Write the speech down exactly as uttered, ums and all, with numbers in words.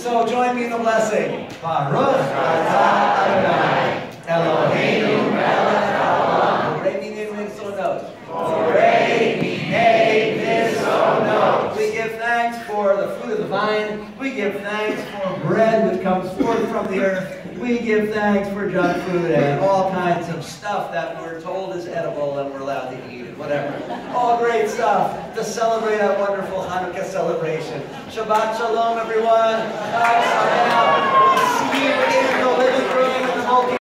So join me in the blessing. Baruch atah Adonai, Eloheinu melech haolam. Borei minei v'nisonot. Borei minei v'nisonot. We give thanks for the fruit of the vine. We give thanks for bread which comes forth from the earth. We give thanks for junk food and all kinds of stuff that we're told is edible and we're allowed to eat it, whatever. All great stuff to celebrate our wonderful Hanukkah celebration. Shabbat Shalom, everyone. We'll see you in